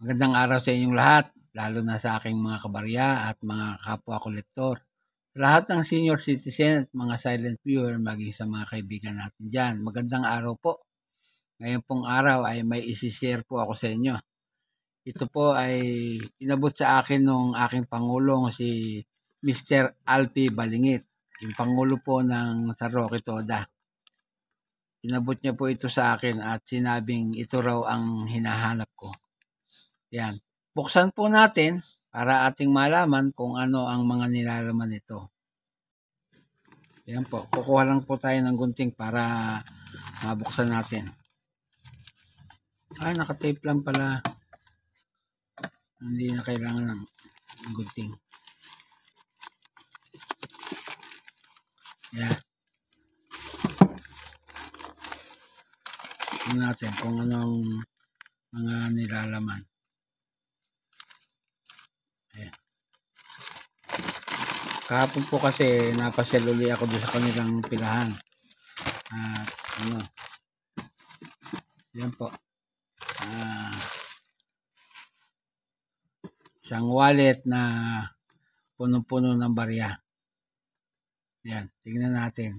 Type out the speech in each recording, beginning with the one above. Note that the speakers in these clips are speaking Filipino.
Magandang araw sa inyong lahat, lalo na sa aking mga kabarya at mga kapwa kolektor. Sa lahat ng senior citizen at mga silent viewer, maging sa mga kaibigan natin dyan. Magandang araw po. Ngayon pong araw ay may isi-share po ako sa inyo. Ito po ay inabot sa akin nung aking Pangulong si Mr. Alfie Balingit, yung Pangulo po ng San Roque Toda. Inabot niya po ito sa akin at sinabing ito raw ang hinahanap ko. Yan. Buksan po natin para ating malaman kung ano ang mga nilalaman nito. Yan po. Kukuha lang po tayo ng gunting para mabuksan natin. Nakatape lang pala. Hindi na kailangan ng gunting. Yan. Tingnan natin kung anong mga nilalaman. Ayan. Kahapon po kasi napasyal uli ako doon sa kanilang pilahan. At yan po. Isang wallet na punong-puno ng barya. Yan, tingnan natin.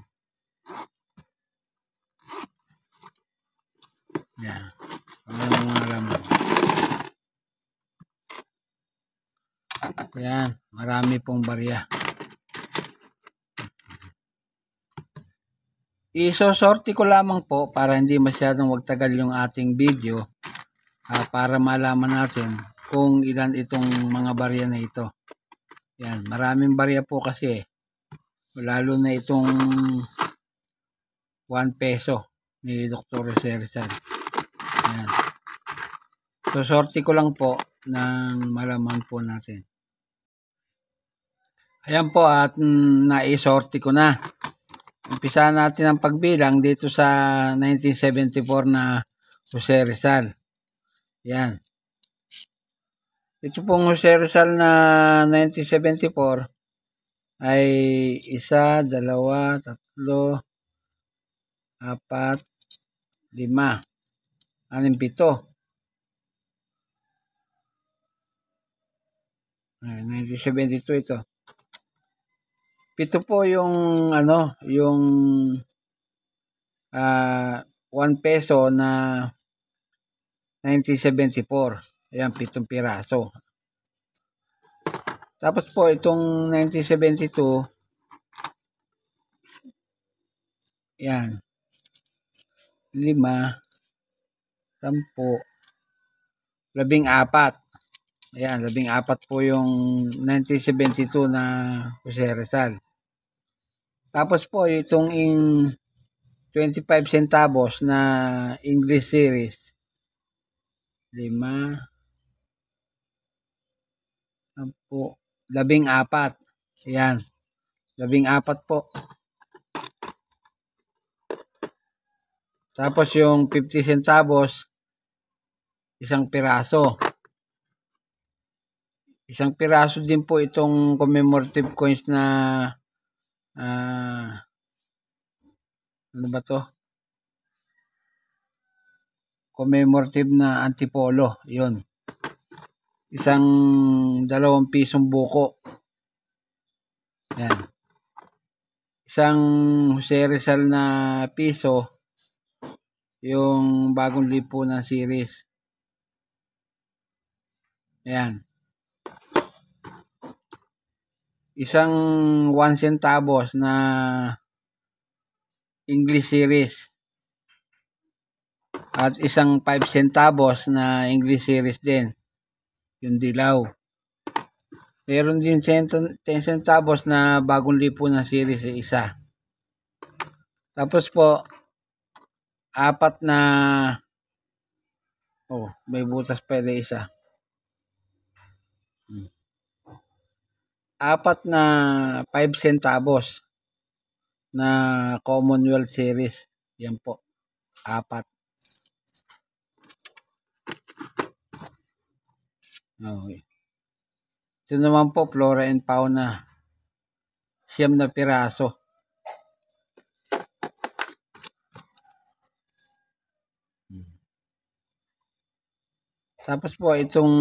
Yan. Ano mga laman. Yan, marami pong barya. Isosorti ko lamang po para hindi masyadong wagtagal yung ating video para malaman natin kung ilan itong mga barya na ito. Yan, maraming barya po kasi lalo na itong 1 peso ni Dr. Jose Rizal. Yan. So sorti ko lang po nang malaman po natin. Ayan po at naisorti ko na. Umpisa natin ang pagbilang dito sa 1974 na Jose Rizal. Yan. Ito pong Jose Rizal na 1974 ay 1, 2, 3, 4, 5, 6, 7. 1972 ito. 7 po yung yung 1 peso na 1974. Ayan, 7 piraso. Tapos po itong 1972, yan, 5, 10, 14. Ayan, 14 po yung 1972 na Jose Rizal. Tapos po itong 25 centavos na English series. 5, 10, 14. Ayan. 14 po. Tapos yung 50 centavos, 1 piraso. 1 piraso din po itong commemorative coins na ano ba to? Commemorative na antipolo. Yun. 2 pisong buko. Yan. 1 Jose Rizal na piso. Yung bagong lipunan series. Ayan. 1 centavos na English series. At 1 5 centavos na English series din. Yung dilaw. Meron din 10 centavos na bagong lipunan series isa. Tapos po 4 na may butas pa rin isa. 4 na 5 centavos na Commonwealth series. Yan po. 4. Okay. Ito naman po, Flora and Fauna. 9 na piraso. Tapos po itong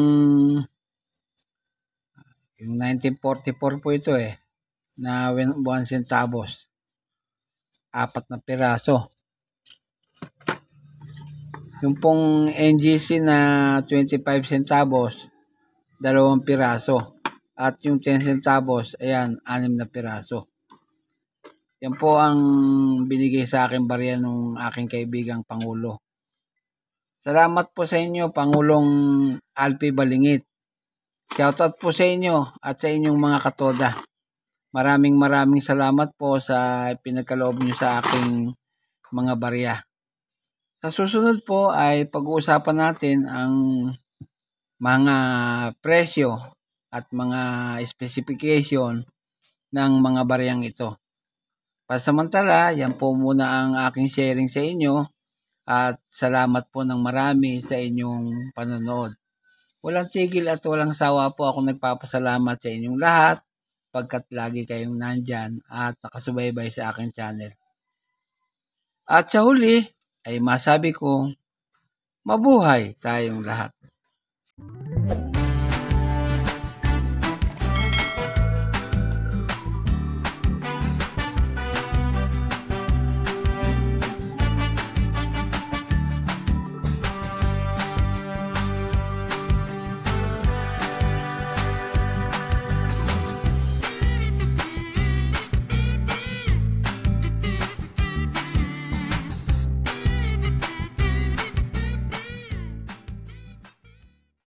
yung 1944 po ito na 1 centavos. 4 na piraso. Yung pong NGC na 25 centavos, 2 piraso. At yung 10 centavos, ayan, 6 na piraso. Yan po ang binigay sa akin barya ng aking kaibigang Pangulo. Salamat po sa inyo, Pangulong Alpi Balingit. Shoutout po sa inyo at sa inyong mga katoda. Maraming salamat po sa pinagkaloob niyo sa aking mga barya. Sa susunod po ay pag-uusapan natin ang mga presyo at mga specification ng mga baryang ito. Pasamantala, yan po muna ang aking sharing sa inyo at salamat po ng marami sa inyong panonood. Walang tigil at walang sawa po ako nagpapasalamat sa inyong lahat pagkat lagi kayong nandyan at nakasubaybay sa aking channel. At sa huli ay masabi ko, mabuhay tayong lahat.